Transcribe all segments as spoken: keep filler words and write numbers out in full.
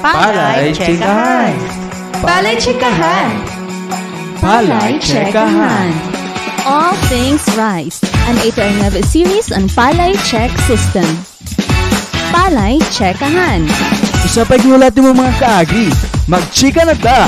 Palay Chikahan! Palay Chikahan! Palay Chikahan! All Things Rice, an eight to eleven series on Palay Check System. Palay Chikahan. Sa pagnulat mo mga kaagi, magchika na ta!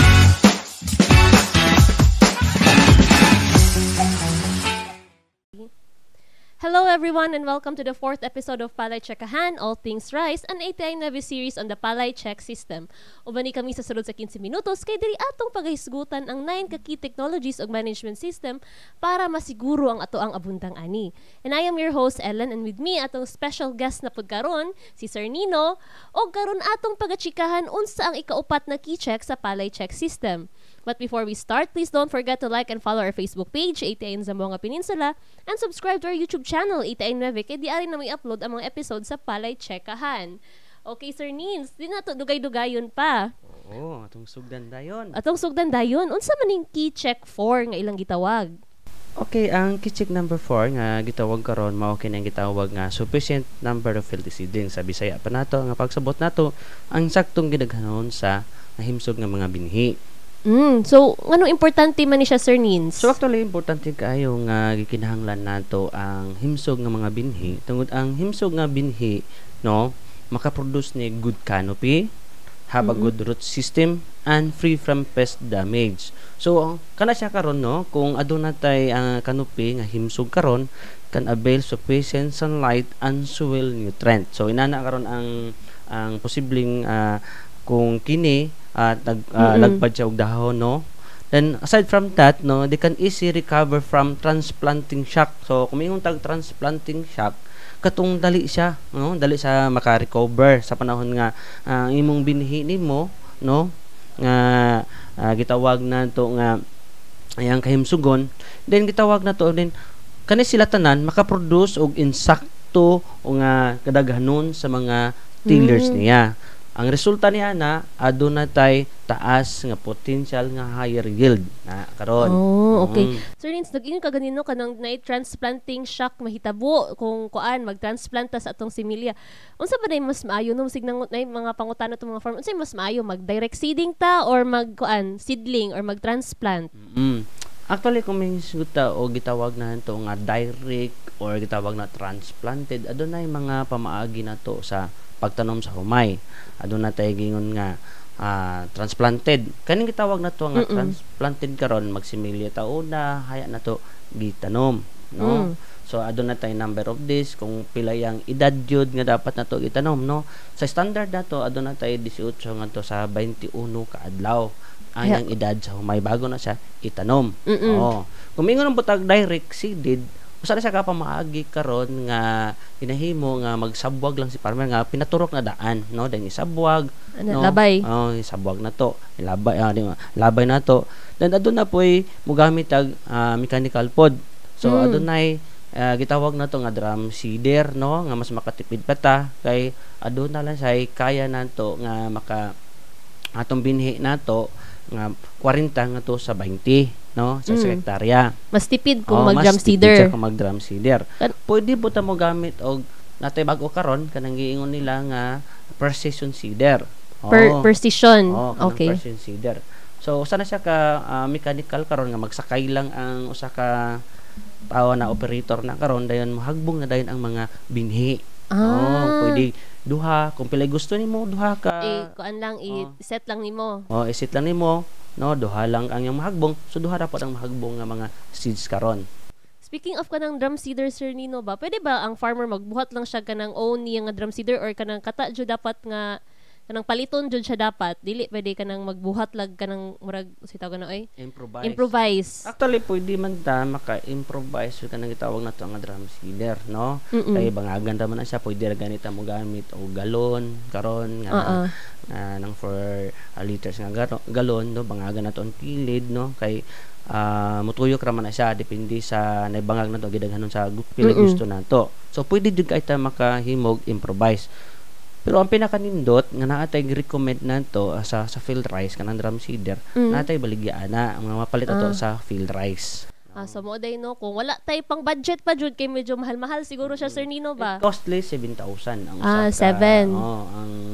Hello everyone and welcome to the fourth episode of Palay Chikahan, All Things Rice, an eight to eleven series on the Palay Check System. Ubani kami sa sulod sa fifteen minutos kay diri atong paghisgutan ang nine ka key technologies og management system para masiguro ang ato ang abundang ani. And I am your host Ellen, and with me atong special guest na pud karon si Sir Nino, og karon atong pagachikahan unsa ang ikaupat na key check sa Palay Check System. But before we start, please don't forget to like and follow our Facebook page, eight to Zamboanga Peninsula, and subscribe to our YouTube channel, eight to nine, kaya di ari na may upload ang mga episode sa Palay Chikahan. Okay, Sir Nins, di na to dugay-dugayon pa. Oo, atong sugdan dayon. Atong sugdan dayon, unsa man ning key check four nga ilang gitawag? Okay, ang key check number four nga gitawag karon mao kini ang gitawag nga sufficient number of healthy seedlings. Sa Bisaya pa nato nga pagsabot nato ang saktong gidaghanon sa himsog nga mga binhi. Mm, so ngano importante man ni siya, Sir Nins? So actually importante kaayo nga gikinahanglan nato ang himsog nga mga binhi tungod ang himsog nga binhi no makaproduce ni good canopy, have a good root system, and free from pest damage. So kana siya karon no kung aduna tay ang uh, canopy nga himsog karon can avail sufficient sunlight and soil nutrient. So inana karon ang ang posibleng uh, kung kini at uh, uh, lagpad siya og dahon no. Then aside from that no, they can easily recover from transplanting shock. So kung mayong tag transplanting shock, katong dali siya no, dali siya maka-recover sa panahon nga uh, imong binhi nimo no nga uh, gitawag na to nga ayang kahimsugon. Then gitawag na to din kani sila tanan maka-produce og insakto o nga kadaghanon sa mga tillers mm. niya. Ang resulta niya na aduna tay taas nga potential nga higher yield na karon. Oh, okay. Mm. Sir Nins, nag-ingon ka ganino kanang na transplanting shock mahitabo kung kuan magtransplant ta sa atong similya. Unsa ba day mas maayo nung signang nay mga pangutana to mga farm? Unsa mas maayo mag direct seeding ta or mag kuan seedling or mag-transplant? Mm. Actually kung may suta o gitawag na to nga direct or gitawag na transplanted, adunay mga pamaagi na to sa pagtanom sa humay. Aduna tay gingon nga uh, transplanted. Kaning gitawag na to nga Mm-mm. transplanted karon magsimilya ta una haya na to gitanom, no? Mm. So aduna tay number of days kung pila yang edad jud nga dapat na to gitanom, no? Sa standard na to aduna tay eighteen nga to sa twenty-one ka adlaw ang yeah. edad sa humay bago na siya itanom. Mm-mm. Oh. Kung mingon ang butag direct seeded, usa na siya ka pamaagi karon nga hinahimo nga magsabwag lang si farmer nga pinaturok na daan no then isabwag ano, no labay oh isabwag na to labay ah, di, labay na to then aduna poy mogamit tag uh, mechanical pod so mm. adunay uh, gitawag na to nga drum seeder no nga mas makatipid pa ta kay aduna lang say kaya nato nga maka atong binhi nato nga forty nga to sa twenty no sa mm. hektarya. Mas tipid kung oh, mag-drum seeder. Mas tipid kung mag-drum seeder. Kan pwede po ta mo gamit og natay bag-o karon kanang giingon nila nga precision seeder. Oh. Per precision. Oh, okay. Precision seeder. So usa na siya ka uh, mechanical karon nga magsakay lang ang usa ka tao na operator na karon dayon mahagbong na dayon ang mga binhi. Ah. Oh, pwede duha kung pila gusto nimo duha ka. Eh, kuan lang i-set oh. lang nimo. Oh, i-set lang nimo. No, duha lang ang yung mahagbong. So duha ra po ang mahagbong nga mga seeds karon. Speaking of kanang drum seeder, Sir Nino ba, pwede ba ang farmer magbuhat lang siya kanang own niya nga drum seeder or kanang kata jud dapat nga kanang paliton jud siya dapat dili pwede kanang magbuhat lag kanang murag si tawag na oy improvise. Improvise. Actually pwede man ta maka-improvise so kanang gitawag nato nga drum seeder, no? Mm-mm. Kay bangagan ta man na siya pwede ra ganita mo gamit o galon karon nga uh-uh. uh, nang for uh, liters nga garo, galon no bangagan nato ang kilid no kay uh, mutuyok ra man na siya depende sa naibangag nato gidaghanon sa pila gusto nato. So pwede jud kay ta makahimog improvise. Pero ang pinakanindot nga naatay recommend nato uh, sa sa field rice kanang drum seeder, mm. naatay baligyaana ang mga mapalit ato ah. sa field rice. Ah, so mo day no kung wala tay pang budget pa jud kay medyo mahal-mahal siguro siya, Sir Nino ba? It costly seven thousand ang ah, usa seven. Oh, ang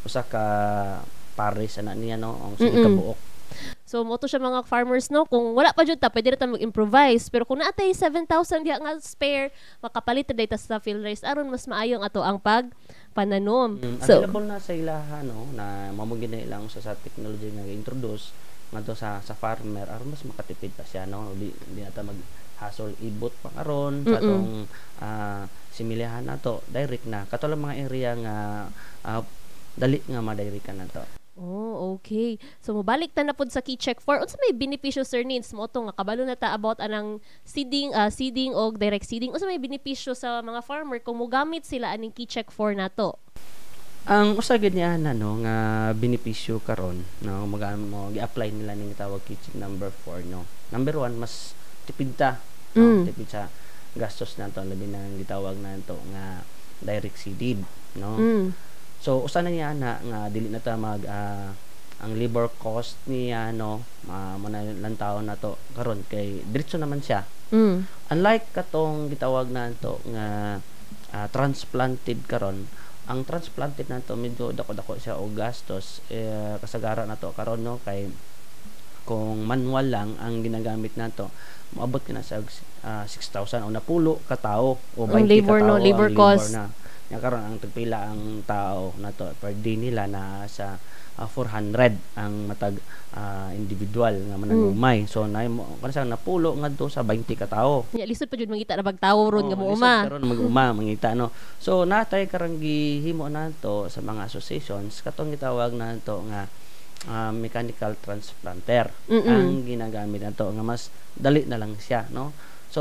usa ka pares ana niya no ang Mm-mm. sili ka buok. So mo to siya mga farmers no, kung wala pa jud ta pwede ra ta mag-improvise, pero kung naatay seven thousand diha nga spare, makapalit ta dayta sa field rice aron mas maayo ang ato ang pag pananom. Mm, So available na sa ilaha no na mamugin na ilang sa sa technology nga introduce ngadto sa sa farmer aron mas makatipid pa siya no, di, di na ta mag hassle ibot pa karon sa Mm-mm. atong ah, similihan nato direct na katulad mga area nga ah, dali nga ma-direct ka nato. Oh, okay. So mobalik ta na pod sa key check four. Unsa may benepisyo sir needs mo to nga kabalo na ta about anang seeding, uh, seeding o direct seeding. Unsa may benepisyo sa mga farmer kung mogamit sila aning key check four nato? Ang usa gid niya na no nga benepisyo karon no mag mo gi-apply nila ning tawag kitchen number four no. Number one mas tipid ta. No? Mm. Tipid sa gastos nato labi na gitawag nato nga direct seeded no. Mm. So usa na niya na nga dili na ta mag ah, ang labor cost niya no uh, mo na lang taon na to karon kay diretso naman siya. Mm. Unlike katong gitawag nato nga ah, transplanted karon, ang transplanted nato medyo dako-dako siya og gastos eh, kasagaran nato karon no kay kung manual lang ang ginagamit nato moabot na sa uh, six thousand o napulo ka tawo o Ang twenty labor, ka no? tawo Labor ang cost. na nya karon ang tagpila ang tao nato per day nila na sa uh, four hundred ang matag uh, individual nga mananumay. So na kanang sa napulo ngadto sa twenty ka tawo. Nya lisod pa jud mangita na bagtawo ron nga Oo, mo lisod uma. karon mag-uma mangita no. So natay karang gihimo nato sa mga associations katong gitawag nato nga uh, mechanical transplanter. Mm-mm. Ang ginagamit nato nga mas dali na lang siya no. So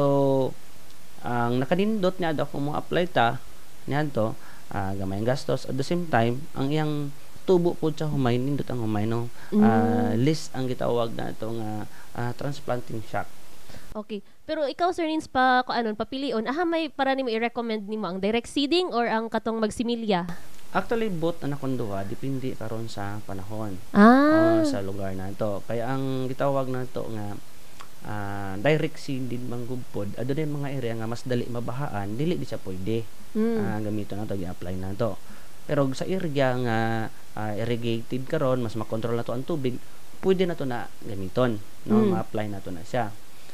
ang nakanindot niya daw kung mo apply ta niadto uh, gamay ang gastos at the same time ang iyang tubo po sa humay nindot ang humay no. Uh, list ang gitawag nato nga uh, transplanting shock. Okay. Pero ikaw sir Nins pa ko anon papilion, aha may para nimo i-recommend nimo ang direct seeding or ang katong magsimilya? Actually, both anak kong duha, depende karon sa panahon. Ah. O sa lugar na ito. Kaya ang gitawag na ito nga uh, direct seeded manggubpod, adunay mga area nga mas dali mabahaan, dili di siya pwede. Mm. Uh, gamito na to, gi-apply na to. Pero sa area nga uh, irrigated karon, mas makontrol na to ang tubig, pwede na to na gamiton, no? Mm. Ma-apply na to na siya.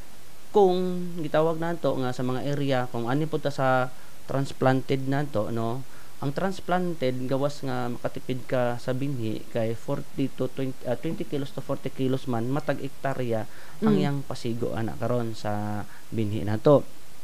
Kung gitawag na to nga sa mga area, kung ani po ta sa transplanted na to, no? Ang transplanted gawas nga makatipid ka sa binhi kay forty to twenty, uh, twenty kilos to forty kilos man matag ektarya ang Mm. yang pasigo ana karon sa binhi nato.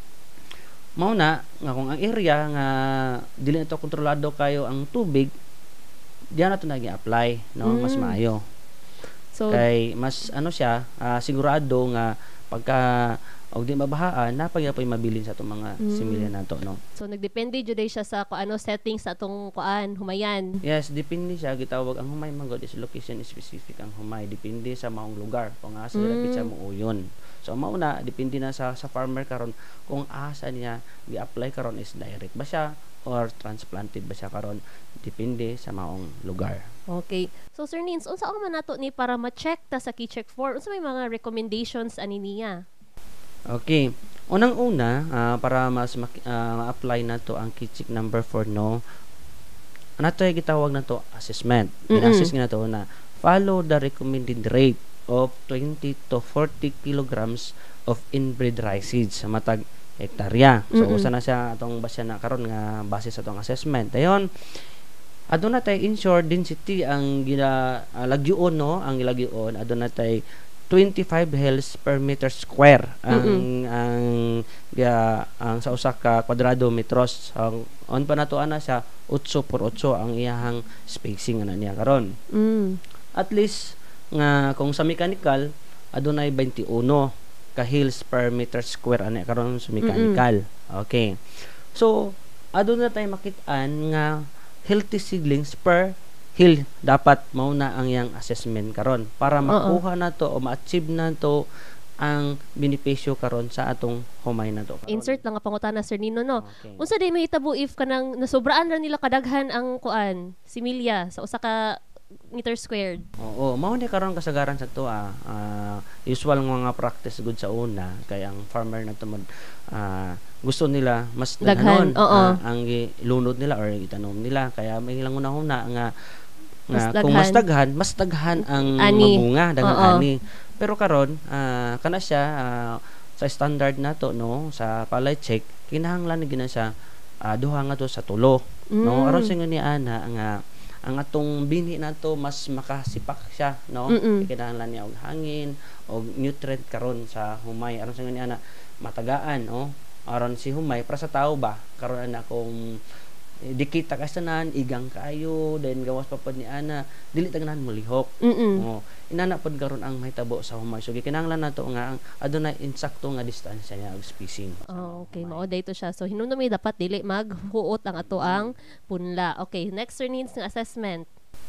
Mao na nga kung ang area nga dili nato kontrolado kayo ang tubig, diyan nato nagi-apply no, Mm. mas maayo. So Kay mas ano siya, ah, sigurado nga pagka og di mabahaan napagyapoy mabilin sa atong mga Mm. similya nato no. so nagdepende jud day siya sa kung ano settings sa atong kuan humayan. Yes, depende siya gitawag ang humay man god is location specific ang humay depende sa maong lugar kung asa Mm. mm. siya muuyon. So mao na depende na sa sa farmer karon kung asa niya gi-apply karon is direct ba siya or transplanted ba siya karon depende sa maong lugar. Okay. So Sir Nins, unsa man nato ni para ma-check ta sa key check four? Unsa may mga recommendations ani niya? Okay. Unang-una, ah, para mas mak- ah, ma-apply na to ang kitchik number four no. Ano to gitawag na to assessment. Mm-mm. In-assess na to na follow the recommended rate of twenty to forty kilograms of inbred rice seeds sa matag hektarya. So Mm-mm. usa na siya atong basya na karon nga base sa atong assessment. Dayon aduna tay insured density ang gina uh, lagyoon no, ang gilagyoon aduna tay twenty-five hells per meter square ang Mm-mm. ang ya ang sa usa ka kwadrado metros ang on pa nato ana siya eight por eight ang iyahang spacing ana niya karon. Mm. At least nga kung sa mechanical adunay twenty-one ka hills per meter square ani karon sa mechanical. Okay. So aduna tay makit-an nga healthy seedlings per hill dapat mao na ang yang assessment karon para makuha na to o ma-achieve na to ang benepisyo karon sa atong humay na to karon. Insert lang nga pangutana Sir Nino no. Okay. Unsa day mahitabo if kanang nasobraan ra nila kadaghan ang kuan, similya sa usa ka meter squared? Oo, mao ni karon kasagaran sa to ah. Ah, usual nga mga practice good sa una kay ang farmer na to mag ah, gusto nila mas Daghan, daghanon oo. ah, ang lunod nila or itanom nila kaya may ilang una-una nga Mas nga kung daghan. mas daghan mas daghan ang Ani. mabunga daghan Oo. ani. Pero karon ah, kana siya ah, sa standard nato no sa palay check kinahanglan na gina siya ah, duha nga to sa tulo no Mm. aron sa ni ana nga ang atong binhi nato mas makasipak siya no Mm-mm. kinahanglan niya og hangin og nutrient karon sa humay aron sa ni ana matagaan no aron si humay para sa tao ba karon ana kung eh, dikita ka sanan igang kaayo then gawas pa pod ni ana dili tagnan mo lihok. Mm-mm. Oh, inana pod karon ang mahitabo sa humay so gikinahanglan nato nga ang adunay insakto nga distansya niya og spacing. Oh, okay, mao dayto siya. So hinumdumi dapat dili maghuot ang ato ang punla. Okay, next sir needs ng assessment.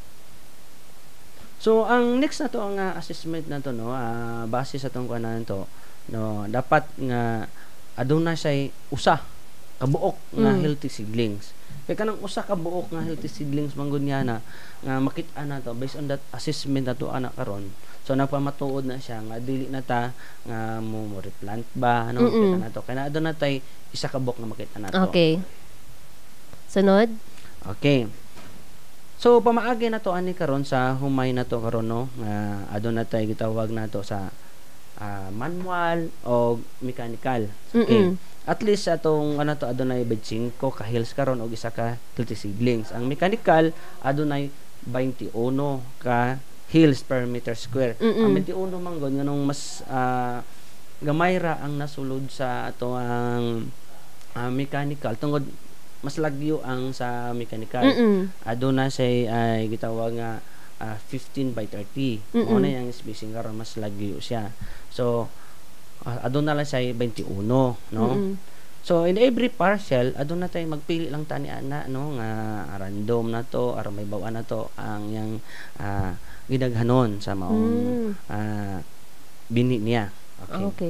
So ang next nato ang uh, assessment nato no ah, base sa tong kanan to no dapat nga aduna siya usa kabuok nga Mm. healthy seedlings. Kaya kanang usa ka buok nga healthy seedlings manggod niya na nga makit-an na to based on that assessment na to ana karon. So nagpamatuod na siya nga dili na ta nga mo, mo replant ba ano Mm-mm. makita na to. Kaya na adto na tay isa ka buok nga makita na to. Okay. Sunod. Okay. So pamaagi na to ani karon sa humay na to karon no nga adto na tay gitawag nato sa ah, manual o mechanical. Okay. Mm-mm. At least atong ano to adunay twenty-five ka hills karon og isa ka healthy seedlings. Ang mechanical adunay twenty-one ka hills per meter square. Mm-mm. Ang twenty-one man gud nganong mas ah, gamay ra ang nasulod sa ato ang ah, mechanical tungod mas lagyo ang sa mechanical. Mm-mm. Aduna say ay gitawag nga ah, fifteen by thirty. Mm-mm. Mao na yang spacing karon mas lagyo siya. So uh, aduna lang siya twenty-one no. Mm-mm. So in every parcel aduna tay magpili lang tani ana no nga random na to aron may bawa na to ang yang ah, gidaghanon sa maong Mm. ah, bini niya. Okay. Okay.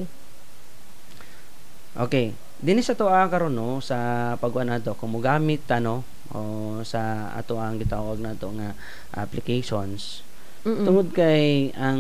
Okay. Dinhi sa to ah, karon no sa pagwa nato kung mogamit ta no o sa ato ang gitawag nato nga applications. Mm-mm. Tungod kay ang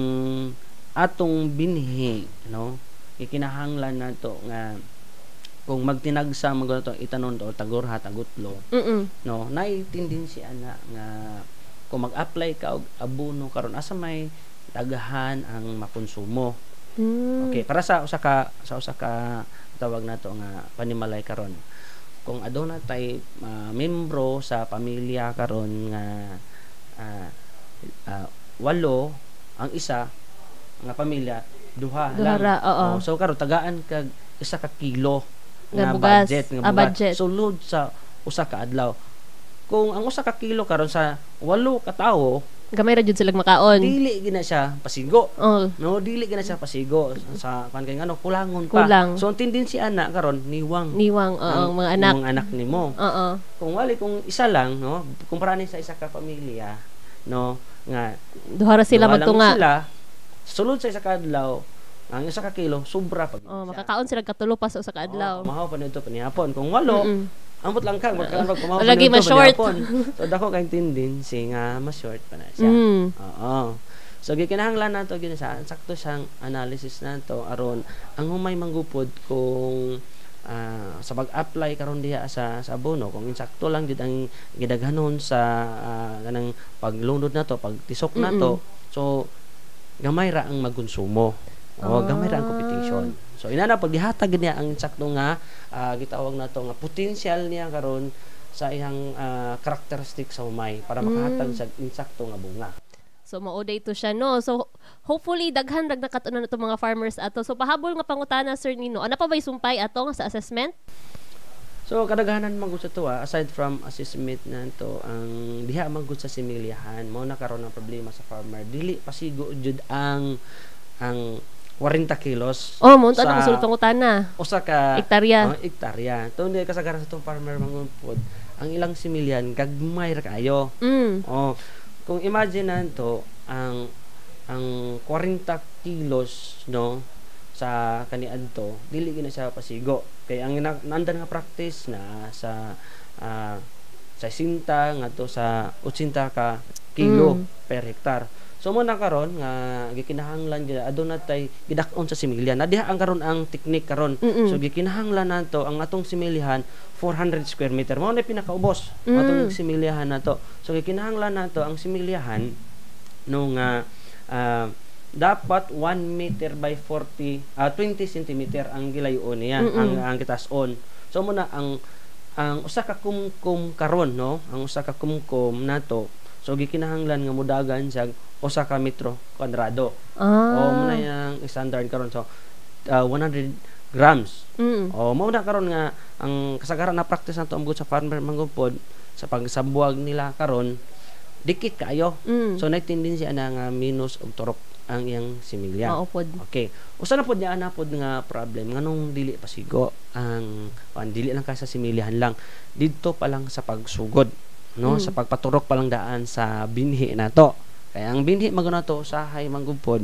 atong binhi no ikinahanglan nato nga kung magtinagsa magano to itanon o tagorha tagutlo Mm-mm. no naay tendency ana nga kung mag-apply ka og abono karon asa may daghan ang makonsumo. Mm. Okay, para sa usa ka sa usa ka tawag nato nga panimalay karon. Kung aduna tay ah, membro sa pamilya karon nga ah, ah, walo ang isa nga pamilya duha, Duha lang. ra, oo. Oh, so karon tagaan kag isa ka kilo Nga nga bugas. budget nga Ah, bugas. budget. Sulod sa usa ka adlaw. Kung ang usa ka kilo karon sa walo ka tawo, Gamay ra jud silang makaon. dili gina siya pasigo. Oh. No, dili gina siya pasigo sa kan kay ngano kulangon pa. Kulang. So ang tendency ana karon niwang Niwang oo, ang mga anak. mga anak nimo. Oo. Kung wali kung isa lang no, kumpara ni sa isa ka pamilya no nga Duha ra sila duha lang magtunga. Sila, sulod sa isa ka adlaw, ang isa ka kilo sobra pag Oh, makakaon sila katulo pa sa usa ka adlaw. Oh, mahaw pa nito panihapon. Kung walo, Mm-mm. ambot lang ka, magkaan pag kumahaw pa Lagi nito ma-short. panihapon. So dako kay tendency nga ma-short pa na siya. Mm. Oo. So gikinahanglan nato gina sa sakto siyang analysis nato aron ang humay manggupod kung ah, sa pag-apply karon diha sa sa abono kung insakto lang gid ang gidaghanon sa ah, kanang paglunod nato, pagtisok nato. So gamay ra ang magkonsumo. O gamay ra ang competition. So inana pag gihatag niya ang insakto nga ah, gitawag nato nga potential niya karon sa iyang ah, characteristic sa humay para makahatag sa insakto nga bunga. So mao dayto siya no. So hopefully daghan rag nakatunan nato mga farmers ato. So pahabol nga pangutana sir Nino. Ano pa ba'y sumpay ato nga sa assessment? So kadaghanan man gud sa tuwa aside from assessment nanto ang diha man gud sa similyahan mao na karon ang problema sa farmer dili pasigo jud ang ang forty kilos Oh, mo ta sa na sulod pangutana. usa ka Hektarya. oh, hektarya. Tungod kay kasagaran sa tong farmer mangun pod ang ilang similyan gagmay ra kayo. Mm. Oh, kung imagine nanto ang ang forty kilos no sa kaniadto dili gina siya pasigo kay ang ina- nandan nga practice na sa ah, sa sinta ngadto sa otsinta ka kilo Mm. per hektar. So mo na karon nga gikinahanglan gyud aduna tay gidak-on sa similya. Nadiha ang karon ang teknik karon. Mm-mm. So gikinahanglan nato ang atong similyahan four hundred square meter. Mao na pinakaubos Mm. atong similyahan nato. So gikinahanglan nato ang similyahan no nga ah, dapat one meter by forty ah, twenty centimeter ang gilayon niya Mm-mm. ang ang kitas-on. So mo na ang ang usa ka kumkum karon no, ang usa ka kumkum nato. So gikinahanglan nga mudagan siya usa ka metro kwadrado. O mo na Ah. yang standard karon so uh, one hundred grams. Mm. O mao na karon nga ang kasagaran na practice nato amgod sa farmer manggupod sa pagsambuag nila karon dikit kaayo. Mm. So nagtendensya na nga minus og turok ang iyang similya. Mao pod. Okay. Usa na pod niya ana pod nga problem nganong dili pasigo ang an dili lang ka sa similyahan lang didto pa lang sa pagsugod no Mm. sa pagpaturok pa lang daan sa binhi nato. Kaya ang binhi maguna to usahay manggupod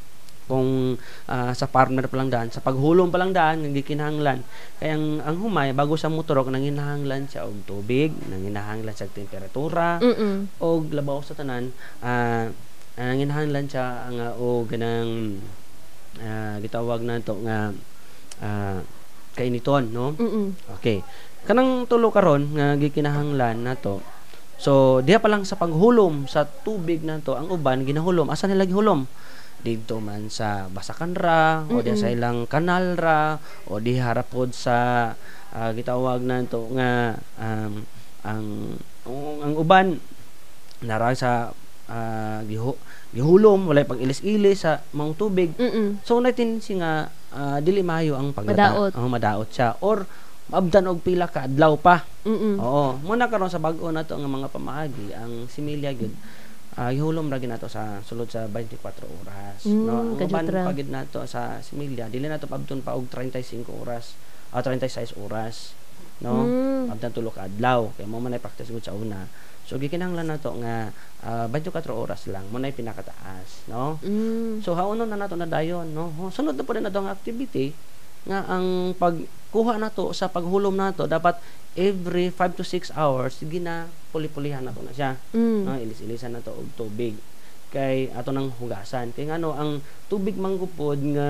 kung ah, sa farmer pa lang daan sa paghulom pa lang daan nga gikinahanglan kaya ang, ang humay bago sa motorok nanginahanglan siya og tubig nanginahanglan siya og temperatura Mm. og labaw sa tanan ah uh, nanginahanglan siya nga og ganang ah, gitawag nato nga ah, kainiton no Mm. okay kanang tulo karon nga gikinahanglan nato. So diha pa lang sa paghulom sa tubig nato ang uban ginahulom asa nila gihulom didto man sa basakan ra o diha sa Mm-mm. ilang kanal ra o diha ra pod sa ah, gitawag nato nga um, ang ang, ang uban nara sa ah, gihu, gihulom walay pag-ilis-ilis sa maong tubig. Mm. So natin si nga ah, dili maayo ang Madaot. paglata. Oh, madaot siya or maabdan og pila ka adlaw pa. Mm. Oo, muna karon sa bag-o nato nga mga pamaagi ang similya gyud. Ah, ihulom ra gyud nato sa sulod sa twenty-four oras, Mm, no? Ang uban kajutra. pagid nato sa similya, dili nato paabton pa og thirty-five oras, o thirty-six oras, no? Mm. Abdan tulo ka adlaw kay mo man ay practice gud sa una. So gikinahanglan nato nga ah, twenty-four oras lang mo na pinakataas, no? Mm. So haunon na nato na dayon, no? Ho, sunod na po na nato ang activity nga ang pagkuha nato sa paghulom nato dapat every five to six hours gina puli-pulihan nato na siya. Mm. No, ilis-ilisan nato og tubig kay ato nang hugasan. Kay ngano ang tubig manggupod nga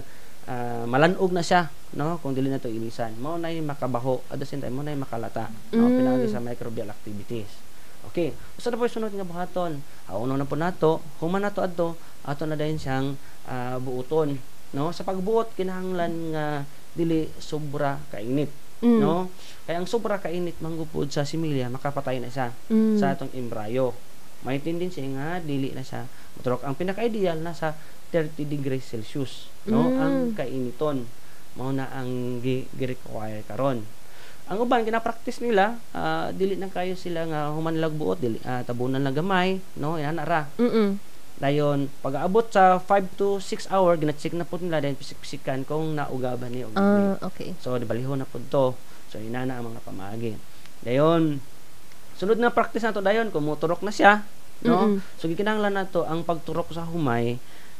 ah, malanog na siya, no? Kung dili nato ilisan, mao nay makabaho at the same time mao nay makalata, no? Mm. Pinaagi sa microbial activities. Okay, usa na po yung sunod nga buhaton. Hauno na po nato, human nato adto, ato na dayon siyang ah, buuton, no? Sa pagbuot kinahanglan nga dili sobra kainit, Mm. no? Kaya ang sobra kainit manggupod sa similya makapatay na siya Mm. sa atong embryo. May tendency nga dili na siya maturok. Ang pinaka-ideal na sa thirty degrees Celsius, no? Mm. Ang kainiton mao na ang gi- gi-require karon. Ang uban gina-practice nila, ah, dili na kayo sila nga humanlag buot, dili ah, tabunan lang gamay, no? Yan ra. Mm. Dayon pag-aabot sa five to six hour gina-check na pud nila dayon pisik-pisikan kung naugaban ni og dili. Ah, okay. So dibalihon na pud to. So inana ang mga pamaagi. Dayon sunod na practice nato dayon kung moturok na siya, no? Mm-mm. So gikinahanglan nato ang pagturok sa humay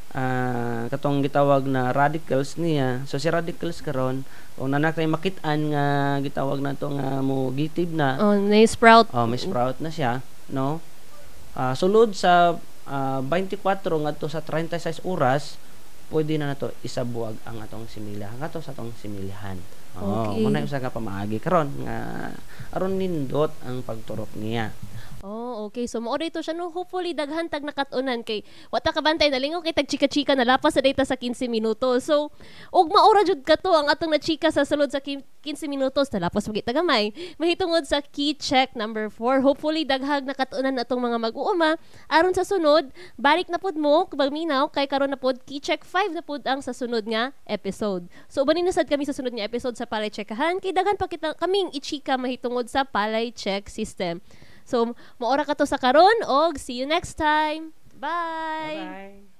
ah katong gitawag na radicals niya. So si radicals karon kung nanakay makit-an nga gitawag nato nga mo gitib na, Oh, na-sprout. oh, may sprout na siya, no? Ah sulod sa ah, twenty-four ngadto sa thirty-six oras pwede na nato isabuag ang atong similya ngadto sa atong similyahan. Oh, Okay. muna usa ka pamaagi karon nga aron nindot ang pagturok niya. Oh, okay. So, mao dito siya, no? Hopefully, daghan tag nakatunan kay wata ka bantay na lingaw kay tag chika-chika na lapas sa data sa fifteen minutos. So, og maura jud ka to ang atong na chika sa sulod sa fifteen minutos na lapas magita gamay. Mahitungod sa key check number four. Hopefully, daghag nakatunan atong mga mag-uuma. Aron sa sunod, balik na pud mo bagminaw kay karon na pud key check five na pud ang sa sunod nga episode. So, ubanin na sad kami sa sunod nga episode sa Palay Checkahan kay daghan pa kita kaming ichika mahitungod sa Palay Check System. So, maora ka to sa karon og see you next time. Bye! Bye-bye.